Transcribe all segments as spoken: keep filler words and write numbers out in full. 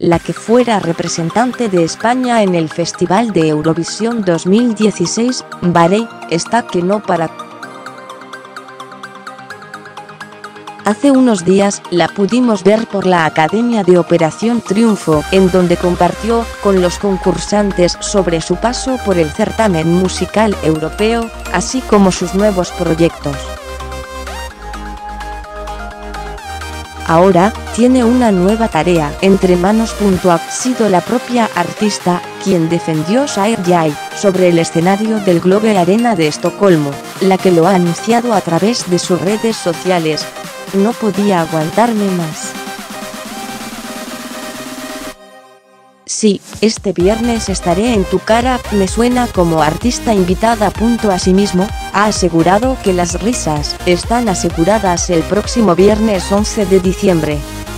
la que fuera representante de España en el Festival de Eurovisión dos mil dieciséis, vale, está que no para. Hace unos días, la pudimos ver por la Academia de Operación Triunfo, en donde compartió con los concursantes sobre su paso por el certamen musical europeo, así como sus nuevos proyectos. Ahora, tiene una nueva tarea entre manos. Ha sido la propia artista quien defendió Share Jai sobre el escenario del Globe Arena de Estocolmo, la que lo ha anunciado a través de sus redes sociales. No podía aguantarme más. Sí, este viernes estaré en Tu Cara, me suena como artista invitada. Asimismo, ha asegurado que las risas están aseguradas el próximo viernes once de diciembre.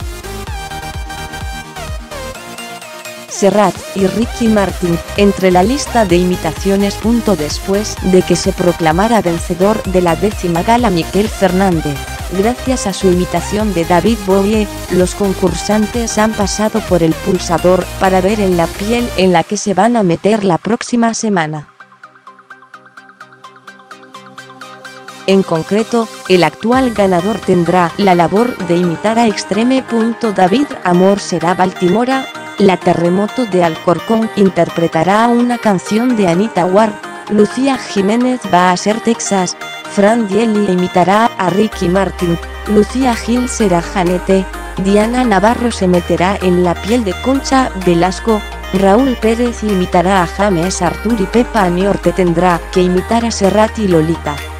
Serrat y Ricky Martin, entre la lista de imitaciones. Después de que se proclamara vencedor de la décima gala Miquel Fernández, gracias a su imitación de David Bowie, los concursantes han pasado por el pulsador para ver en la piel en la que se van a meter la próxima semana. En concreto, el actual ganador tendrá la labor de imitar a Extreme. David Amor será Baltimora, La Terremoto de Alcorcón interpretará una canción de Anita Ward, Lucía Jiménez va a ser Texas, Fran Dieli imitará a Ricky Martin, Lucía Gil será Janete, Diana Navarro se meterá en la piel de Concha Velasco, Raúl Pérez imitará a James Artur y Pepa Niorte tendrá que imitar a Serrat y Lolita.